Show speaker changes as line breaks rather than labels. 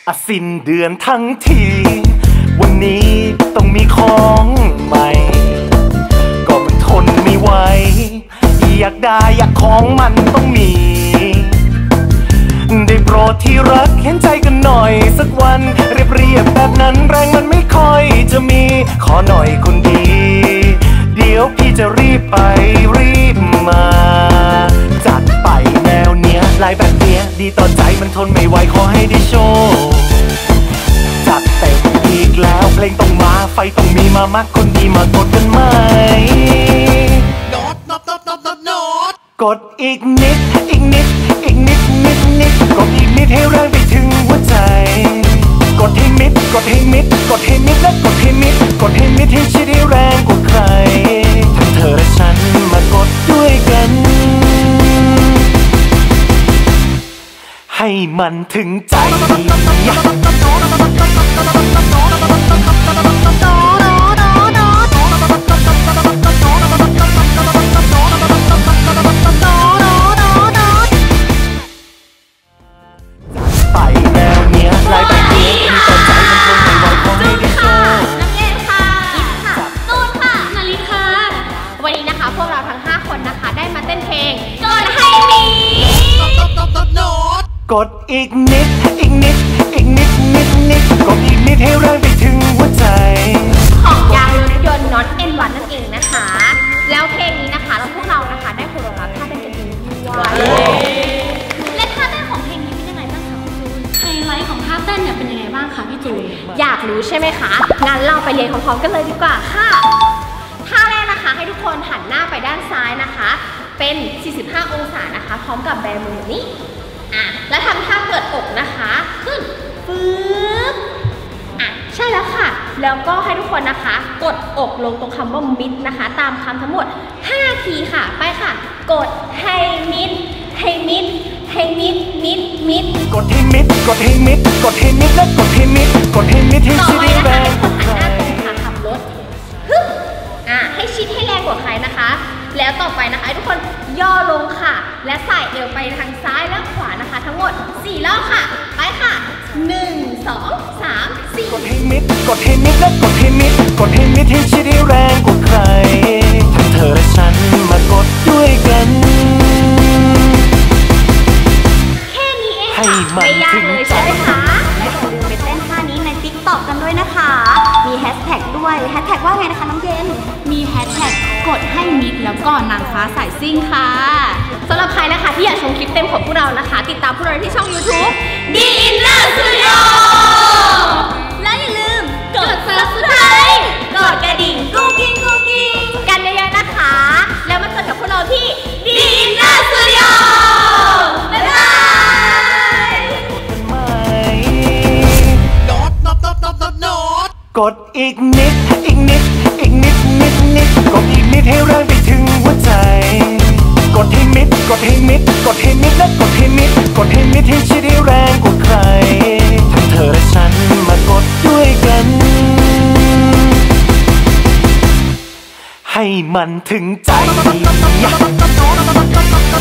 สิ้นเดือนทั้งทีวันนี้ต้องมีของใหม่ก็มันทนไม่ไหวอยากได้อยากของมันต้องมีได้โปรดที่รักเห็นใจกันหน่อยสักวันเรียบแบบนั้นแรงมันไม่ค่อยจะมีขอหน่อยคนดีเดี๋ยวพี่จะรีบไปรีบมาจัดไปแนวเนี้ยลายแบบเนี้ยดีตอนใจมันทนไม่ไหวขอให้ได้โชว์จัดเต็มอีกแล้วเพลงต้องมาไฟต้องมีมามักคนดีมากดกันไหมกดอีกนิดอีกนิดอีกนิดนิดนิดกดอีกนิดให้แรงไปถึงหัวใจกดให้มิดกดให้มิดกดให้มิดและกดให้มิดกดให้มิดให้ชิดให้แรงกว่าใครทั้งเธอและฉันมากดด้วยกันให้มันถึงใจไปแนวเนี้ยลายแบบนี้มีตอนใจมันคงไม่ไหวขอให้ได้โชว์
นักเรียนค่ะอิฟค่ะตูนค่ะนาริค่ะวันนี้นะคะพวกเราทั้ง5คนนะคะได้มาเต้นเพลงกดให้มีกดอีกนิดอีกนิดอีกนิดนิดนิดกดอีกนิดให้แรงไปถึงหัวใจของยางรถยนต์น็อต N1 นั่นเองนะคะแล้วเพลงนี้นะคะแล้วพวกเรานะคะได้โคโรกราฟท่าเต้นกันเองด้วยและท่าเต้นของเพลงนี้เป็นยังไงบ้างคะพี่จูนไฮไลท์ของท่าเต้นเนี่ยเป็นยังไงบ้างคะพี่จูนอยากรู้ใช่ไหมคะงั้นเราไปเรียนพร้อมๆกันเลยดีกว่าค่ะท่าแรกนะคะให้ทุกคนหันหน้าไปด้านซ้ายนะคะเป็น45องศานะคะพร้อมกับแบมือนี้แล้วทำท่าเกิดอกนะคะขึ้นปึ๊บใช่แล้วค่ะแล้วก็ให้ทุกคนนะคะกดอกลงตรงคำว่ามิดนะคะตามคำทั้งหมด5ทีค่ะไปค่ะกดให้มิดให้มิดให้มิดมิดมิด
กดให้มิดกดให้มิดกดให้มิดและกดให้มิดกดให้มิดให้ชิดให้แรงกว่าใคร
หันหน้าตรงค่ะขับรถฮึบให้ชิดให้แรงกว่าใครนะคะแล้วต่อไปนะคะทุกคนย่อลงค่ะและใส่เอวไปทางซ้ายและขวานะคะทั้งหมด4รอบค่ะไปค่ะ1 2 3 4
กดให้มิดกดให้มิดและกดให้มิดกดให้มิดให้ชิดให้แรงกว่าใครทั้งเธอและฉันมากดด้วยกัน
แค่นี้เองค่ะไม่ยากเลยใช่ไหมคะและอย่าลืมไปเต้นท่านี้ใน TikTok กันด้วยนะคะมีแฮชแท็กด้วยแฮชแท็กว่าไงนะคะน้องเจนมีแฮชแท็กกดให้มิดแล้วก็นางฟ้าสายซิ่งค่ะสำหรับใครนะคะที่อยากชมคลิปเต็มของพวกเรานะคะติดตามพวกเราที่ช่อง YouTube The Inner Studio และอย่าลืมกด Subscribe กดกระดิ่งกุ้งกิ้งกุ้งกิ้งกันเยอะๆนะคะแล้วมาเจอกับพวกเราที่ The Inner Studio บ๊ายบาย
กดอีกนิดอีกนิดอีกนิดนิดนิดกดอีกนิดให้แรงไปถึงหัวใจกดให้มิดกดให้มิดกดให้มิดและกดให้มิดกดให้มิดให้ชิดให้แรงกว่าใครทั้งเธอและฉันมากดด้วยกันให้มันถึงใจ